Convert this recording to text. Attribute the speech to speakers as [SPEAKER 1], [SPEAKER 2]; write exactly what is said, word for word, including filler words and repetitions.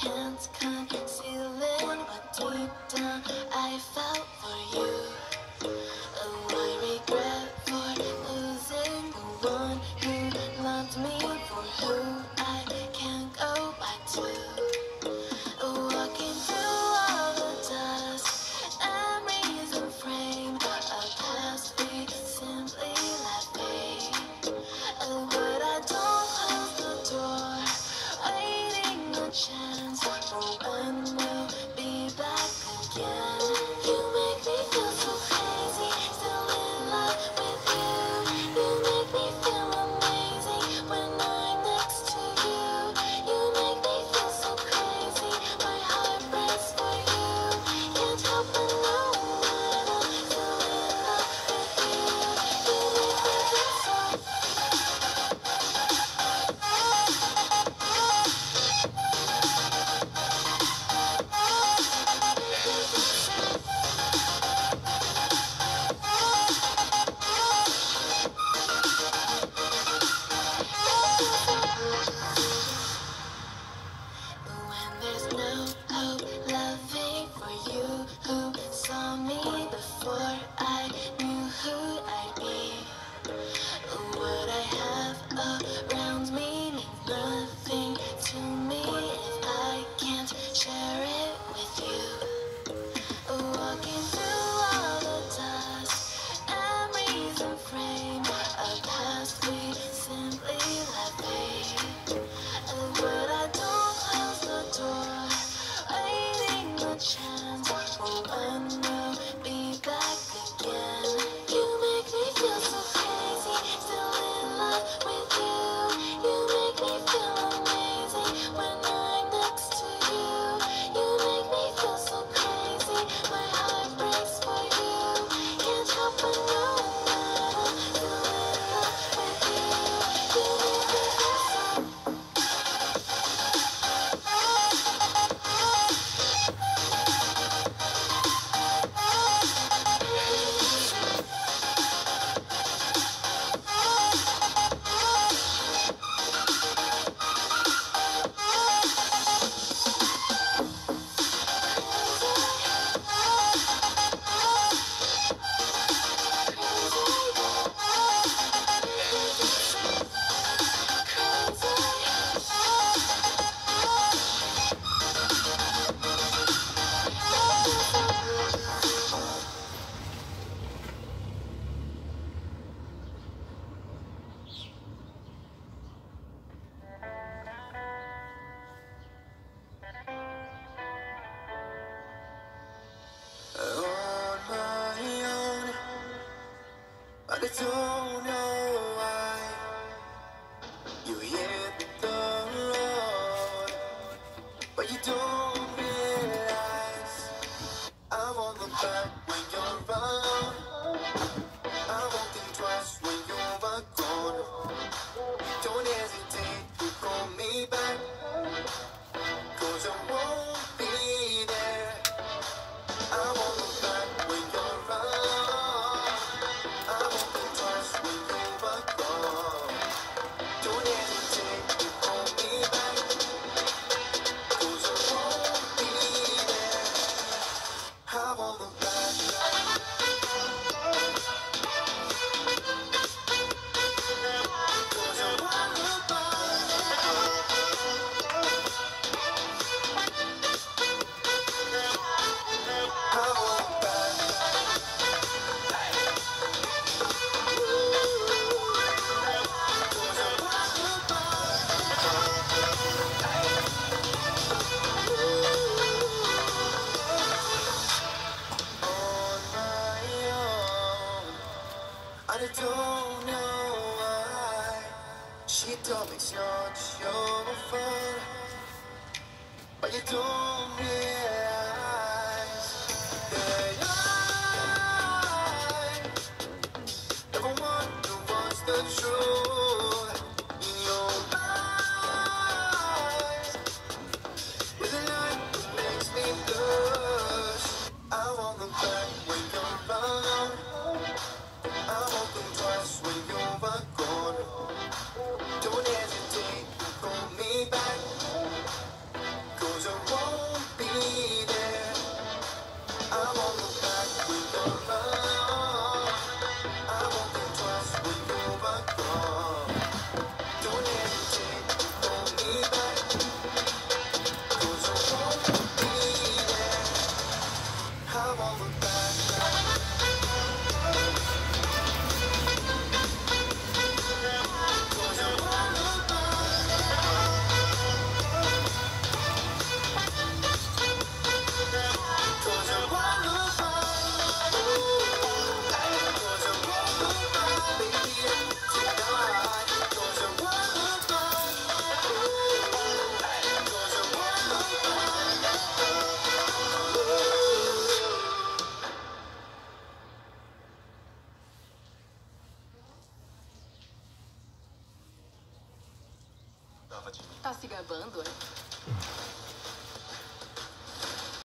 [SPEAKER 1] can't conceal it, but deep down I felt for you. Oh, I regret for losing the one who loved me, for who I can't go back to. Walking through all the dust, memories and frame, a past we simply let fade. Oh, but I don't close the door, waiting a chance for when we'll be back again. You make me feel so crazy, still in love with you. You make me feel amazing when I'm next to you. You make me feel so crazy, my heart breaks for you. Can't help but know that I'm still in love with you. You make me feel so.
[SPEAKER 2] gostando, é?